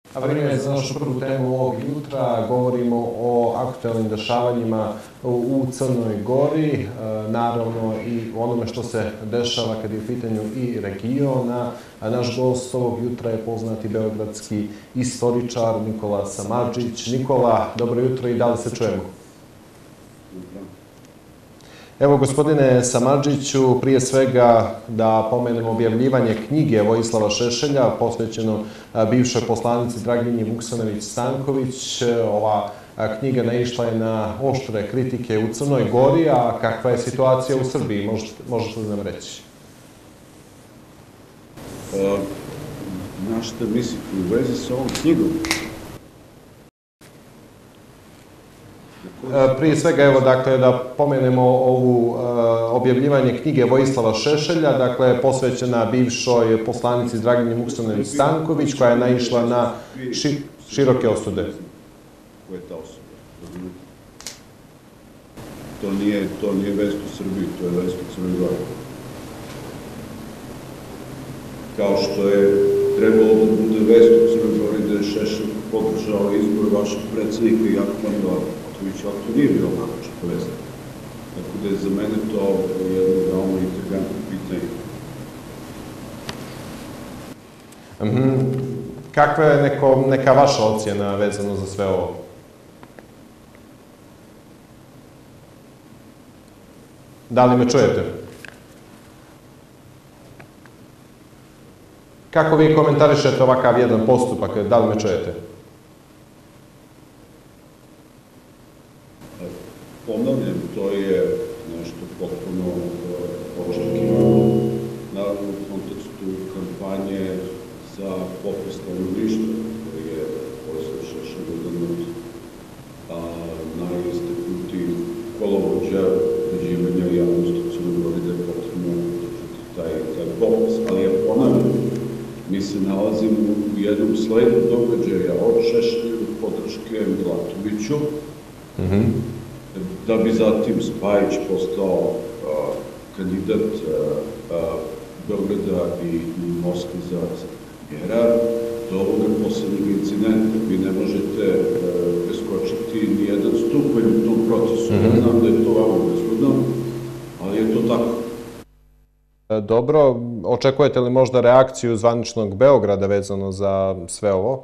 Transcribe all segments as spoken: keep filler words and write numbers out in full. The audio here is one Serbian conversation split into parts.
A vrijeme je za našu prvu temu ovog jutra. Govorimo o aktualnim dešavanjima u Crnoj Gori, naravno i onome što se dešava kad je u pitanju i region. Naš gost ovog jutra je poznati beogradski istoričar Nikola Samardžić. Nikola, dobro jutro i da li se čujemo? Evo, gospodine Samardžiću, prije svega da pomenemo objavljivanje knjige Vojislava Šešelja, posvećeno bivšoj poslanici Dragini Vuksanović-Stanković. Ova knjiga naišla je na oštre kritike u Crnoj Gori, a kakva je situacija u Srbiji, možete li nam reći? Na šta mislite u vezi sa ovom knjigom? Prije svega, evo, dakle, da pomenemo ovu objavljivanje knjige Vojislava Šešelja, dakle, posvećena bivšoj poslanici Dragini Vuksanović-Stanković, koja je naišla na široke osude. Ko je ta osoba? To nije vest u Srbiji, to je vest u Crnoj Gori. Kao što je trebalo da bude vest u Crnoj Gori da je Šešelj podržao izbor vašeg predsjednika Jakova Milatovića, ali to nije bilo naročito vest. Tako da je za mene to jedno veoma intrigantno pitanje. Kakva je neka vaša ocjena vezano za sve ovo? Da li me čujete? Kako vi komentarišete ovakav jedan postupak? Da li me čujete? Ponavljam, to je nešto potpuno očekivano. Naravno, u kontekstu kampanje za popis stanovništva, koji je Vojislav Šešelj jedan od najistaknutijih kolovođa ubeđivanja javnosti u Crnoj Gori da je potrebno držati taj popis. Ali ja ponavljam, mi se nalazimo u jednom sledu događaja od Šešelju podrške Milatoviću, da bi zatim Spajić postao kandidat Beograda i Moskve za premijera. Do ovoga poslednjeg incidenta vi ne možete preskočiti ni jedan stupanj u tom procesu. Ne znam da je to vama bezgodno, ali je to tako. Dobro, očekujete li možda reakciju zvaničnog Beograda vezano za sve ovo?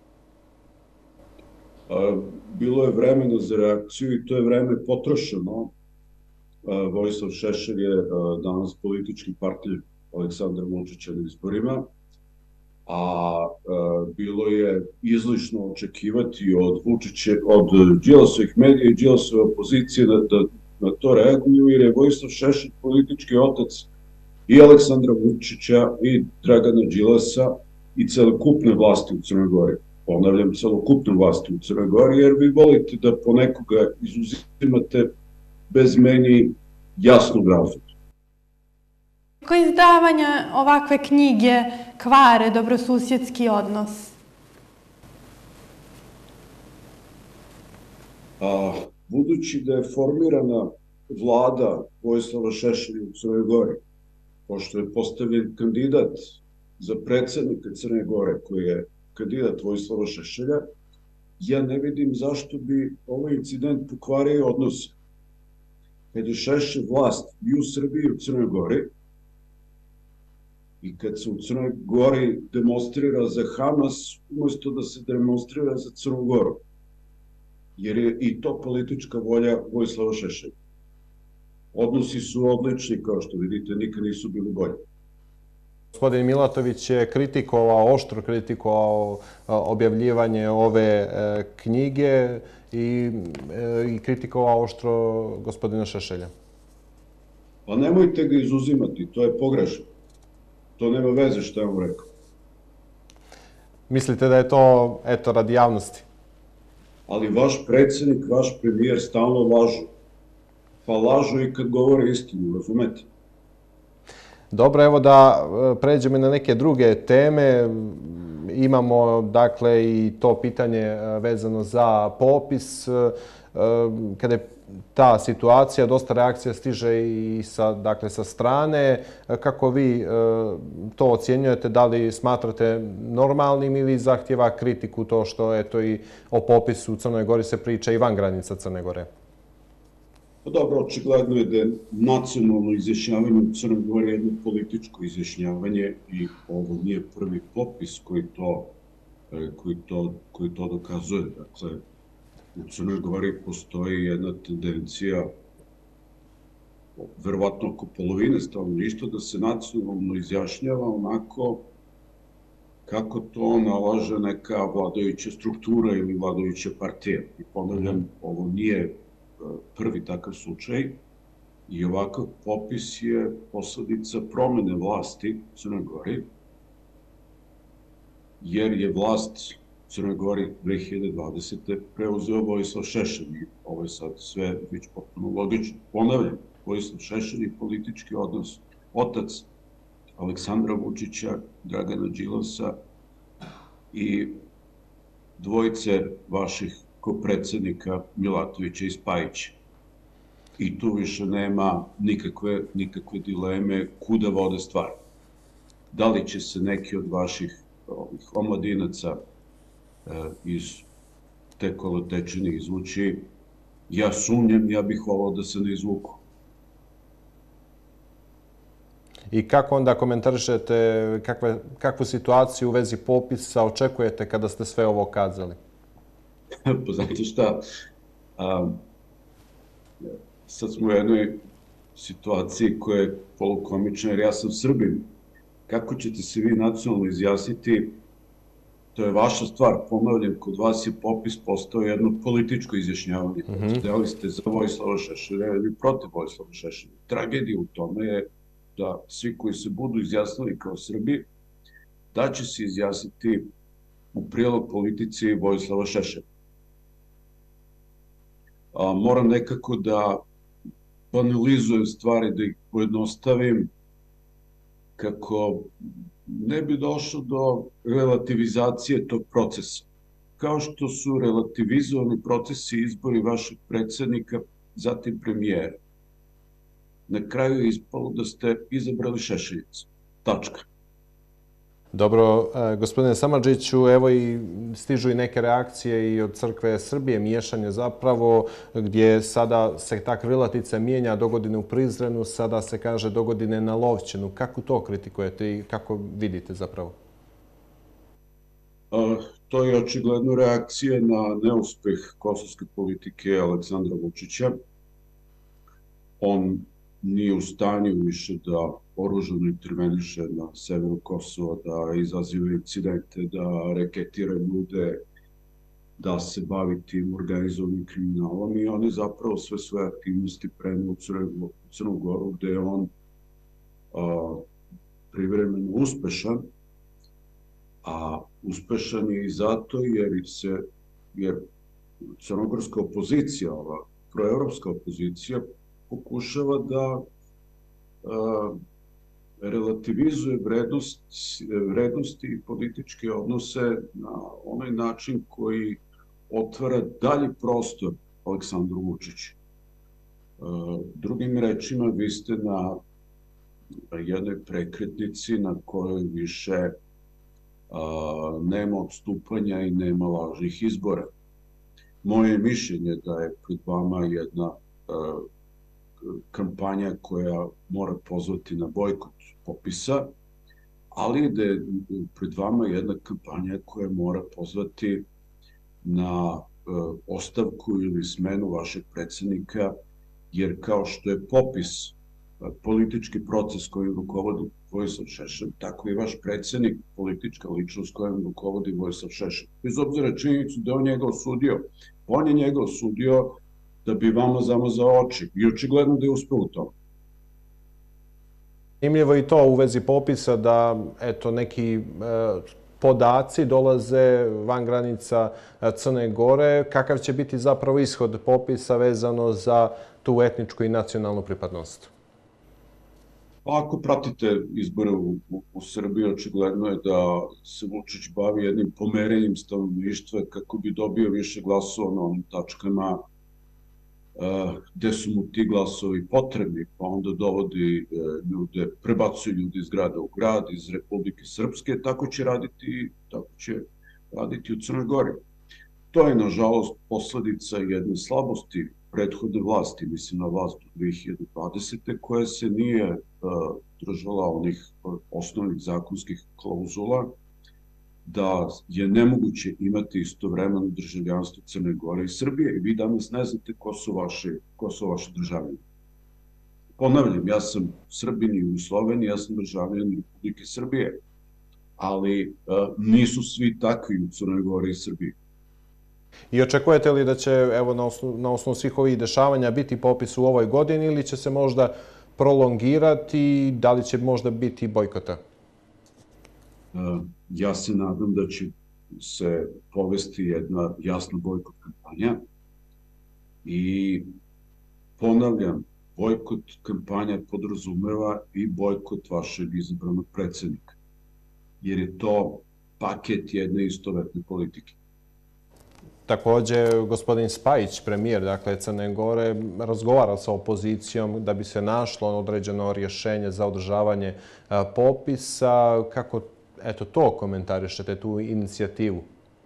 Bilo je vremena za reakciju i to je vreme potrošeno. Vojislav Šešelj je danas politički partner Aleksandra Vučića na izborima, a bilo je izlišno očekivati od Vučića, od Đilasovih medija i Đilasove opozicije da na to reaguju, jer je Vojislav Šešelj politički otac i Aleksandra Vučića i Dragana Đilasa i celokupne vlasti u Crnoj Gori. Ponavljam, celokupne vlasti u Crnoj Gori, jer vi volite da ponekoga izuzimate bez meni jasnog razloga. Kako izdavanja ovakve knjige kvare dobrosusjedski odnos? Budući da je formirana vlada Vojislava Šešelja u Crnoj Gori, pošto je postavljen kandidat za predsednika Crne Gore, koji je kandidat Vojislava Šešelja, ja ne vidim zašto bi ovaj incident pokvario odnose. Kad je Šešelj vlast i u Srbiji i u Crnoj Gori, i kad se u Crnoj Gori demonstrira za Hamas, umesto da se demonstrira za Crnu Goru, jer je i to politička volja Vojislava Šešelja. Odnosi su odlični, kao što vidite, nikad nisu bili bolji. Gospodin Milatović je kritikovao, oštro kritikovao objavljivanje ove knjige i kritikovao oštro gospodina Šešelja. Pa nemojte ga izuzimati, to je pogrešno. To nema veze što je on rekao. Mislite da je to, eto, radi javnosti? Ali vaš predsjednik, vaš premijer stalno lažu. Pa lažu i kad govore istinu, razumete? Dobro, evo da pređemo na neke druge teme. Imamo, dakle, i to pitanje vezano za popis. kada je ta situacija, dosta reakcija stiže i sa, dakle, sa strane. Kako vi to ocjenjujete? Da li smatrate normalnim ili zahtjeva kritiku to što eto i o popisu u Crnoj Gori se priča i van granica Crne Gore? Pa dobro, očigledno je da je nacionalno izjašnjavanje u Crnoj Gori jedno političko izjašnjavanje i ovo nije prvi popis koji to, koji to, koji to dokazuje. Dakle, u Crnoj Gori postoji jedna tendencija, verovatno oko polovine stanovništva, da se nacionalno izjašnjava onako kako to nalaže neka vladajuća struktura ili vladajuća partija. I ponavljam, ovo nije prvi takav slučaj i ovakav popis je posledica promene vlasti u Crnoj Gori, jer je vlast u Crnoj Gori dve hiljade dvadesete preuzeo Vojislav Šešelj. Ovo je sad sve već potpuno logično. Ponavljam, Vojislav Šešelj je politički odnos otac Aleksandra Vučića, Dragana Đilasa i dvojice vaših kopredsednika Milatovića i Spajića. I tu više nema nikakve, nikakve dileme kuda vode stvar. Da li će se neki od vaših ovih omladinaca e, iz te kolotečine izvući, ja sumnjam, ja bih volao da se ne izvuku. I kako onda komentarišete, kakve, kakvu situaciju u vezi popisa očekujete kada ste sve ovo kazali? Pa znate šta, a, sad smo u jednoj situaciji koja je polukomična, jer ja sam Srbin. Kako ćete se vi nacionalno izjasniti, to je vaša stvar. Ponavljam, kod vas je popis postao jedno političko izjašnjavanje. Mm-hmm. Da li ste za Vojislava Šešelja ili protiv Vojislava Šešelja. Tragedija u tome je da svi koji se budu izjasnili kao Srbi, da će se izjasniti u prilog politici Vojislava Šešelja. A, moram nekako da banalizujem stvari, da ih pojednostavim, kako ne bi došlo do relativizacije tog procesa. Kao što su relativizovani procesi izbori vašeg predsednika, zatim premijera. Na kraju je ispalo da ste izabrali Šešeljicu. Tačka. Dobro, gospodine Samardžiću, evo i stižu i neke reakcije i od Crkve Srbije, miješanje zapravo, gdje sada se ta krilatica mijenja, dogodine u Prizrenu, sada se kaže dogodine na Lovćenu. Kako to kritikujete i kako vidite zapravo? A, to je očigledno reakcija na neuspeh kosovske politike Aleksandra Vučića. On nije u stanju više da oružano interveniše na severu Kosova, da izaziva incidente, da reketira ljude, da se bavi tim organizovanim kriminalom i on je zapravo sve svoje aktivnosti preneo u Crnu Goru, gde je on a, privremeno uspešan, a uspešan je i zato jer se jer crnogorska opozicija, ova proevropska opozicija, pokušava da a, relativizuje vrednost, vrednosti i političke odnose na onaj način koji otvara dalji prostor Aleksandru Vučiću. Drugim rečima, vi ste na jednoj prekretnici na kojoj više a, nema odstupanja i nema lažnih izbora. Moje mišljenje da je pred vama jedna a, kampanja koja mora pozvati na bojkot popisa, ali da je pred vama jedna kampanja koja mora pozvati na e, ostavku ili smenu vašeg predsednika, jer kao što je popis e, politički proces kojim rukovodi Vojislav Šešelj, tako i vaš predsednik politička ličnost kojim rukovodi Vojislav Šešelj. Bez obzira činjenicu da on njega osudio, on je njega osudio da bi vama zamazao oči i očigledno da je uspeo u tome. Zanimljivo i to u vezi popisa da eto neki e, podaci dolaze van granica Crne Gore. Kakav će biti zapravo ishod popisa vezano za tu etničku i nacionalnu pripadnost? Ako pratite izbore u, u, u Srbiji, očigledno je da se Vučić bavi jednim pomerenjem stanovništva kako bi dobio više glasova na onim tačkama gde su mu ti glasovi potrebni, pa onda dovodi ljude, prebacuje ljude iz grada u grad, iz Republike Srpske, tako će raditi, tako će raditi u Crnoj Gori. To je, nažalost, posledica jedne slabosti prethodne vlasti, mislim na vlast u dve hiljade dvadesete. koja se nije držala onih osnovnih zakonskih klauzula, da je nemoguće imati istovremeno državljanstvo Crne Gore i Srbije i vi danas ne znate ko su vaši, ko su vaši državljani. Ponavljam, ja sam Srbin i Jugosloven, ja sam državljan Republike Srbije, ali nisu svi takvi u Crnoj Gori i Srbiji. I očekujete li da će, evo, na osnovu svih ovih dešavanja biti popis u ovoj godini ili će se možda prolongirati i da li će možda biti bojkota? Ja se nadam da će se povesti jedna jasna bojkot kampanja i ponavljam, bojkot kampanja podrazumeva i bojkot vašeg izabranog predsednika, jer je to paket jedne istovetne politike. Takođe, gospodin Spajić, premijer, dakle, Crne Gore, razgovara sa opozicijom da bi se našlo određeno rješenje za održavanje popisa. Kako, eto, to komentarišete, tu inicijativu?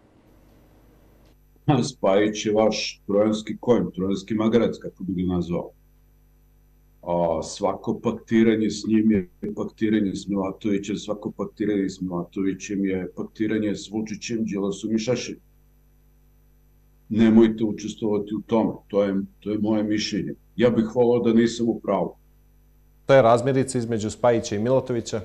Spajić je vaš trojanski konj, trojanski magarac, kako bi ga nazvao. Svako paktiranje s njim je paktiranje s Milatovićem, svako paktiranje s Milatovićem je paktiranje s Vučićem, Đilasom i Šešeljem. Nemojte učestvovati u tome. To je, to je moje mišljenje. Ja bih volao da nisam u pravu. To je razmirica između Spajića i Milatovića?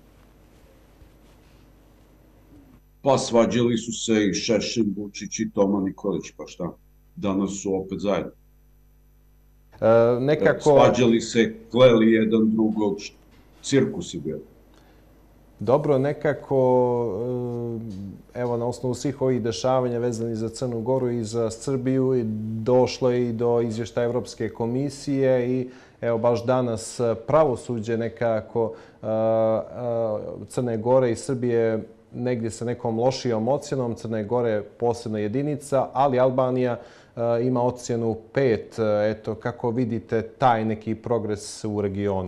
Pa svađali su se i Šešelj, Vučić i Toma Nikolić, pa šta? Danas su opet zajedno. E, nekako... Svađali se, kleli jedan drugog, cirkus je bio. Dobro, nekako, evo, na osnovu svih ovih dešavanja vezani za Crnu Goru i za Srbiju, došlo je i do izvještaja Evropske komisije i evo, baš danas pravosuđe nekako Crne Gore i Srbije negdje sa nekom lošijom ocjenom. Crne Gore posebna jedinica, ali Albanija ima ocjenu pet. Eto, kako vidite taj neki progres u regionu?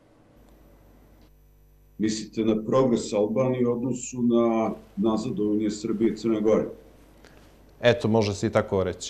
Mislite na progres Albanije u odnosu na nazadovanje Srbije i Crne Gore? Eto, može se i tako reći.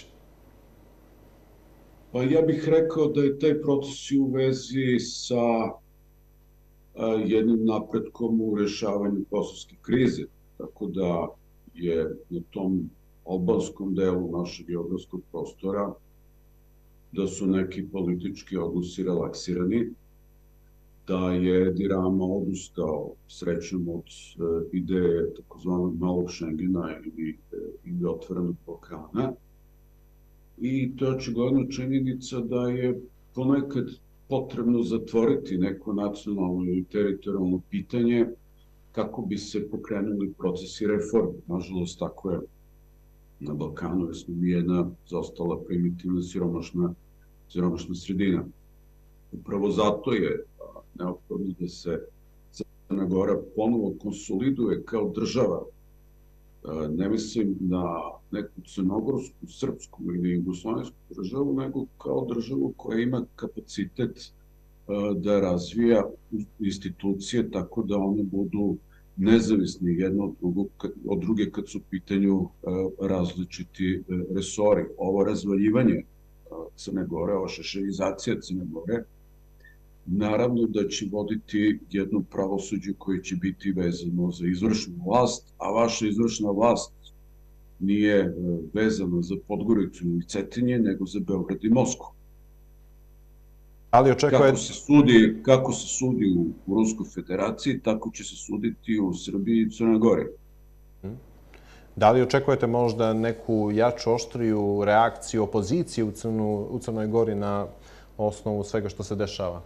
Pa ja bih rekao da je taj proces u vezi sa jednim napretkom u rešavanju kosovske krize. Tako da je na tom albanskom delu našeg geografskog prostora da su neki politički odnosi relaksirani, da je Edi Rama odustao srećom od ideje takozvanog malog Šengena ili, ili otvorenog Balkana. I to je očigledno činjenica da je ponekad potrebno zatvoriti neko nacionalno ili teritorijalno pitanje kako bi se pokrenuli procesi reforme. Nažalost, tako je na Balkanu, jer smo mi jedna zaostala primitivna siromašna, siromašna sredina. Upravo zato je neophodno da se Crna Gora ponovo konsoliduje kao država. Ne mislim na neku crnogorsku, srpsku ili jugoslovensku državu, nego kao državu koja ima kapacitet da razvija institucije tako da one budu nezavisni jedno od, drugog, od druge kad su u pitanju različiti resori. Ovo razvaljivanje Crne Gore, ova šešeljizacija Crne Gore, naravno da će voditi jedno pravosuđe koje će biti vezano za izvršnu vlast, a vaša izvršna vlast nije vezana za Podgoricu ili Cetinje, nego za Beograd i Moskvu. Ali očekuje... Kako se sudi, kako se sudi u, u Ruskoj federaciji, tako će se suditi u Srbiji i Crnoj Gori. Da li očekujete možda neku jaču, oštriju reakciju opozicije u, Crnu, u Crnoj Gori na osnovu svega što se dešava?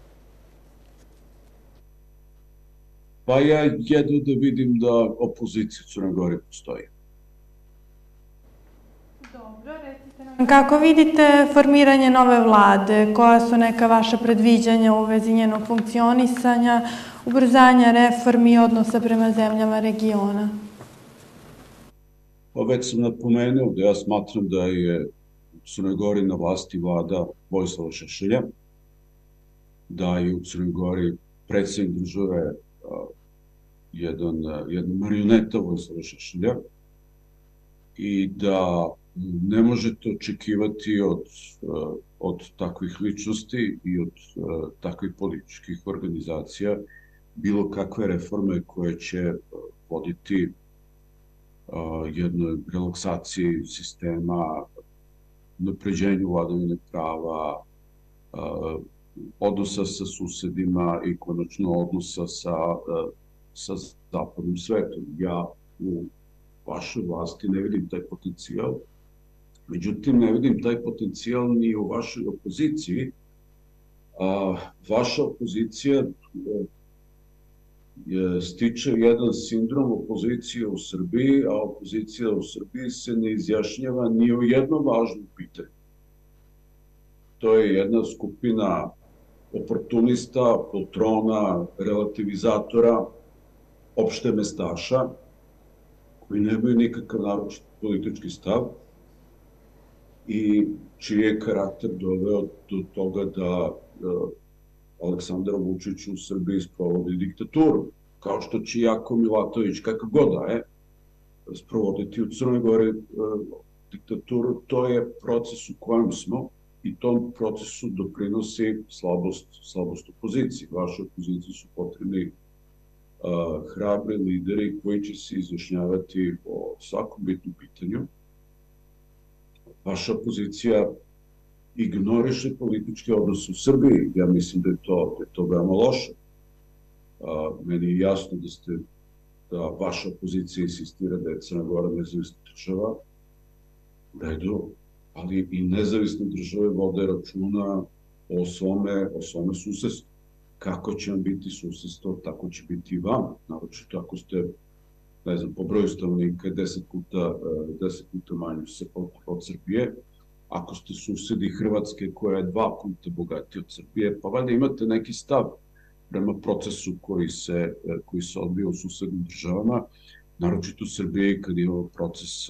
Pa ja jedno da vidim da opozicija u Crnoj Gori postoji. Dobro, recite nam. Kako vidite formiranje nove vlade? Koja su neka vaša predviđanja u vezi njenog funkcionisanja, ubrzanja reformi i odnosa prema zemljama regiona? Pa već sam napomenuo da ja smatram da je u Crnoj Gori na vlasti vlada Vojislava Šešelja, da je u Crnoj Gori predsjednik države jedan, jedna marioneta Vojislava Šešelja i da ne možete očekivati od, od takvih ličnosti i od takvih političkih organizacija bilo kakve reforme koje će voditi jednoj relaksaciji sistema, napređenju vladavine prava, odnosa sa susedima i konačno odnosa sa, sa zapadnim svetom. Ja u vašoj vlasti ne vidim taj potencijal, međutim ne vidim taj potencijal ni u vašoj opoziciji. A, vaša opozicija je, stiče jedan sindrom opozicije u Srbiji, a opozicija u Srbiji se ne izjašnjava ni o jednom važnom pitanju. To je jedna skupina oportunista, poltrona, relativizatora, opšte mestaša, koji nemaju nikakav naročit politički stav i čiji je karakter doveo do toga da Aleksandar Vučić u Srbiji sprovodi diktaturu, kao što će Jakov Milatović, kakav god da je, sprovoditi u Crnoj Gori diktaturu. To je proces u kojem smo i tom procesu doprinosi slabost, slabost opozicije. Vaše opozicije su potrebni hrabri lideri koji će se izjašnjavati o svakom bitnom pitanju. Vaša opozicija ignoriše političke odnose u Srbiji. Ja mislim da je to, da je to veoma loše. Meni je jasno da ste, da vaša opozicija insistira da je Crna Gora nezavisna država, u redu, ali i nezavisne države vode računa o svome, o svome susedstvu. Kako će vam biti susedstvo, tako će biti i vam. Naročito ako ste, ne znam, po broju stanovnika deset puta, deset puta manji od Srbije, ako ste susedi Hrvatske koja je dva puta bogatija od Srbije, pa valjda imate neki stav prema procesu koji se, koji se odvija u susednim državama, naročito u Srbiji kad je ovo proces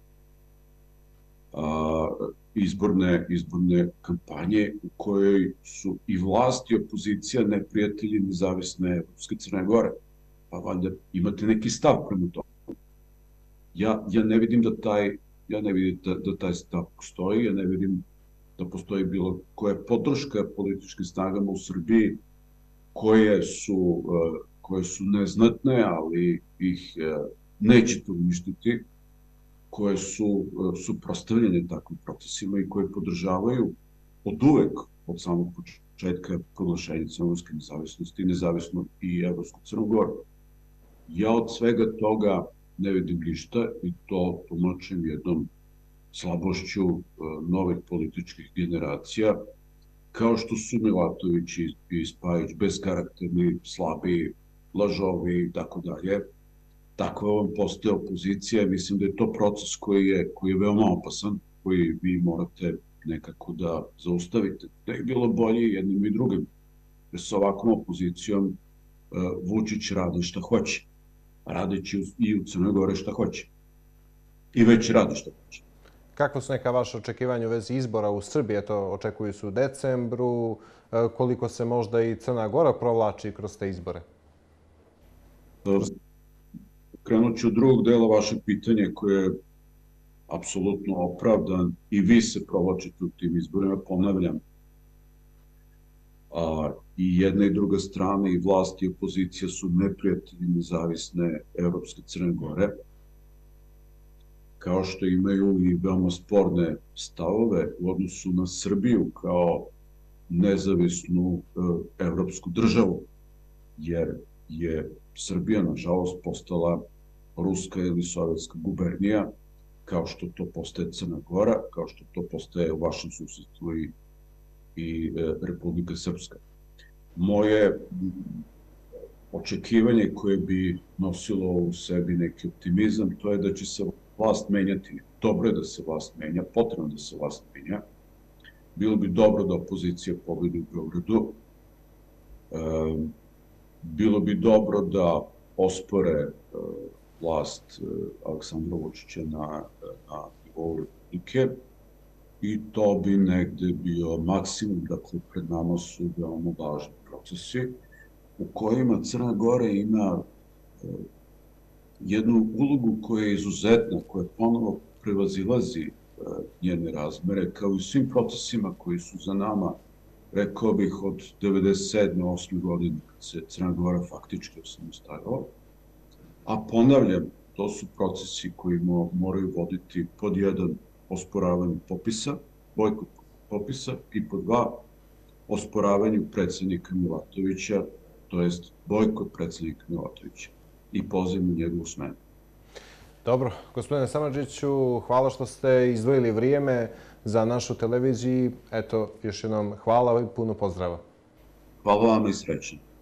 a, izborne, izborne kampanje u kojoj su i vlast i opozicija neprijatelji nezavisne Evropske Crne Gore. Pa valjda imate neki stav prema tomu. Ja, ja ne vidim da taj, ja ne vidim da, da taj stav postoji, ja ne vidim da postoji bilo koja podrška političkim snagama u Srbiji koje su, koje su neznatne, ali ih nećete uništiti, koje su suprotstavljene takvim procesima i koje podržavaju od uvek, od samog početka proglašenja crnogorske nezavisnosti, nezavisno i Evropsku Crnu Goru. Ja od svega toga ne vidim ništa i to tumačim jednom slabošću novih političkih generacija, kao što su Milatović i Spajić beskarakterni, slabi, lažovi i tako dalje. Takva vam postaje opozicija. Mislim da je to proces koji je, koji je veoma opasan, koji vi morate nekako da zaustavite. Da je bilo bolje jednim i drugim. Jer sa ovakvom opozicijom uh, Vučić radi šta hoće. Radeći i u Crnoj Gori šta hoće. I već radi šta hoće. Kako su neka vaša očekivanja u vezi izbora u Srbiji? Eto, očekuju se u decembru. Koliko se možda i Crna Gora provlači kroz te izbore? Krenut ću od drugog dela vašeg pitanja koje je apsolutno opravdan i vi se provlačite u tim izborima, ponavljam. A, I jedna i druga strana, i vlast i opozicija su neprijatelji nezavisne Evropske Crne Gore, kao što imaju i veoma sporne stavove u odnosu na Srbiju kao nezavisnu evropsku državu, jer je Srbija, nažalost, postala ruska ili sovjetska gubernija, kao što to postaje Crna Gora, kao što to postaje u vašem susedstvu i, i Republika Srpska. Moje očekivanje koje bi nosilo u sebi neki optimizam, to je da će se vlast menjati. Dobro je da se vlast menja, potrebno da se vlast menja. Bilo bi dobro da opozicija pobedi u Beogradu. E, bilo bi dobro da ospore e, vlast e, Aleksandra Vučića na, na nivou Republike i to bi negde bio maksimum. Dakle, pred nama su veoma važni procesi u kojima Crna Gora ima jednu ulogu koja je izuzetna, koja ponovo prevazilazi njene razmere, kao i svim procesima koji su za nama, rekao bih, od devedeset sedme osme godine, kad se Crna Gora faktički osamostalila. A ponavljam, to su procesi koji moraju voditi pod jedan osporavanju popisa, bojkot popisa, i pod dva osporavanju predsednika Milatovića, to jest bojkot predsednika Milatovića i poziv na njegovu smenu. Dobro, gospodine Samardžiću, hvala što ste izdvojili vrijeme za našu televiziju. Eto, još jednom hvala i puno pozdrava. Hvala vam i srećno.